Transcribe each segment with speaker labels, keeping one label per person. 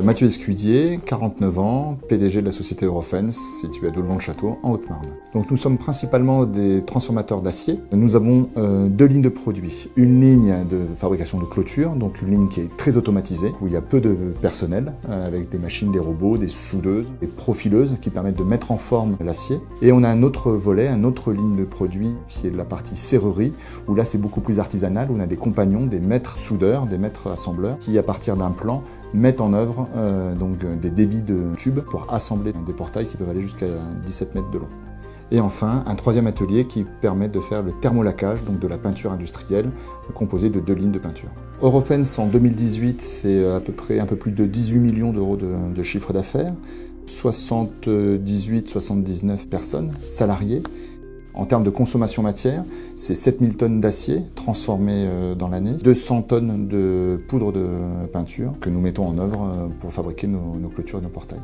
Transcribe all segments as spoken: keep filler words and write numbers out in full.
Speaker 1: Mathieu Escudier, quarante-neuf ans, P D G de la société Eurofence, située à Dolvan-le-Château, en Haute-Marne. Donc nous sommes principalement des transformateurs d'acier. Nous avons euh, deux lignes de produits. Une ligne de fabrication de clôture, donc une ligne qui est très automatisée, où il y a peu de personnel, euh, avec des machines, des robots, des soudeuses, des profileuses qui permettent de mettre en forme l'acier. Et on a un autre volet, une autre ligne de produits qui est la partie serrurerie, où là c'est beaucoup plus artisanal, où on a des compagnons, des maîtres soudeurs, des maîtres assembleurs, qui à partir d'un plan mettent en œuvre euh, donc, des débits de tubes pour assembler des portails qui peuvent aller jusqu'à dix-sept mètres de long. Et enfin, un troisième atelier qui permet de faire le thermolacage, donc de la peinture industrielle, composée de deux lignes de peinture. Eurofence en deux mille dix-huit, c'est à peu près un peu plus de dix-huit millions d'euros de, de chiffre d'affaires, soixante-dix-huit soixante-dix-neuf personnes, salariés. En termes de consommation matière, c'est sept mille tonnes d'acier transformées dans l'année, deux cents tonnes de poudre de peinture que nous mettons en œuvre pour fabriquer nos, nos clôtures et nos portails.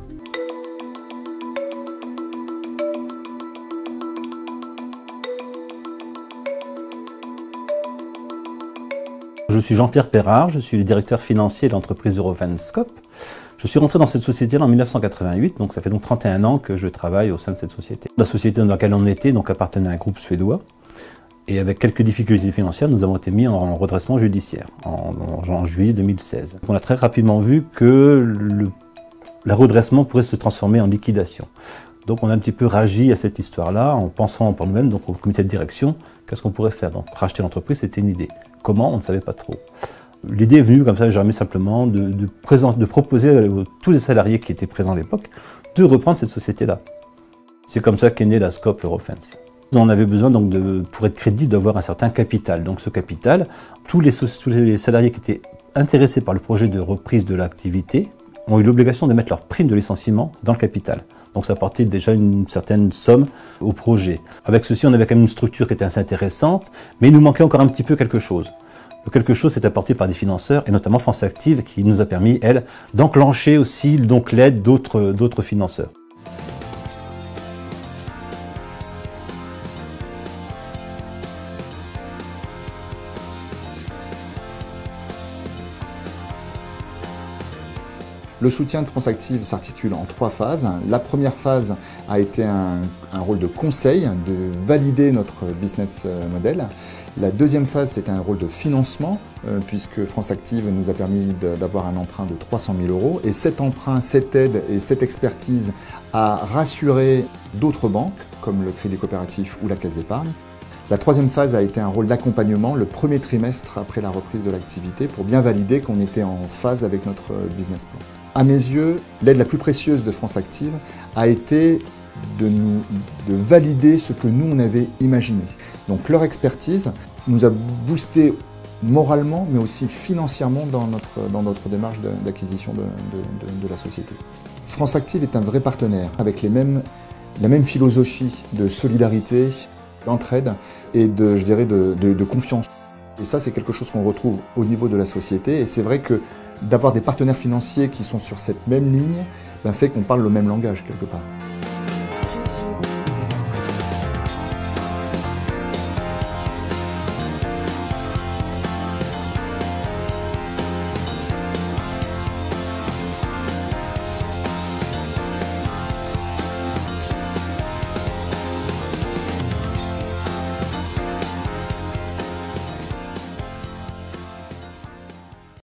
Speaker 2: Je suis Jean-Pierre Perrard, je suis le directeur financier de l'entreprise Eurofence Scope. Je suis rentré dans cette société en mille neuf cent quatre-vingt-huit, donc ça fait donc trente et un ans que je travaille au sein de cette société. La société dans laquelle on était donc appartenait à un groupe suédois, et avec quelques difficultés financières, nous avons été mis en redressement judiciaire en, en, en juillet deux mille seize. On a très rapidement vu que le, le redressement pourrait se transformer en liquidation. Donc on a un petit peu réagi à cette histoire-là en pensant pour nous-mêmes, donc au comité de direction, qu'est-ce qu'on pourrait faire. Donc racheter l'entreprise, c'était une idée. Comment, on ne savait pas trop. L'idée est venue comme ça, jamais simplement, de, de, présent, de proposer à tous les salariés qui étaient présents à l'époque de reprendre cette société-là. C'est comme ça qu'est née la Scope Eurofence. On avait besoin, donc, de, pour être crédible, d'avoir un certain capital. Donc ce capital, tous les, tous les salariés qui étaient intéressés par le projet de reprise de l'activité ont eu l'obligation de mettre leur prime de licenciement dans le capital. Donc ça apportait déjà une certaine somme au projet. Avec ceci, on avait quand même une structure qui était assez intéressante, mais il nous manquait encore un petit peu quelque chose. Quelque chose s'est apporté par des financeurs, et notamment France Active, qui nous a permis, elle, d'enclencher aussi donc l'aide d'autres d'autres financeurs.
Speaker 1: Le soutien de France Active s'articule en trois phases. La première phase a été un, un rôle de conseil, de valider notre business model. La deuxième phase, c'était un rôle de financement, euh, puisque France Active nous a permis d'avoir un emprunt de trois cent mille euros. Et cet emprunt, cette aide et cette expertise a rassuré d'autres banques, comme le Crédit Coopératif ou la Caisse d'Épargne. La troisième phase a été un rôle d'accompagnement le premier trimestre après la reprise de l'activité pour bien valider qu'on était en phase avec notre business plan. À mes yeux, l'aide la plus précieuse de France Active a été de, nous, de valider ce que nous on avait imaginé. Donc leur expertise nous a boosté moralement mais aussi financièrement dans notre, dans notre démarche d'acquisition de, de, de, de la société. France Active est un vrai partenaire avec les mêmes, la même philosophie de solidarité, d'entraide et de, je dirais, de, de, de confiance. Et ça, c'est quelque chose qu'on retrouve au niveau de la société. Et c'est vrai que d'avoir des partenaires financiers qui sont sur cette même ligne ben, fait qu'on parle le même langage quelque part.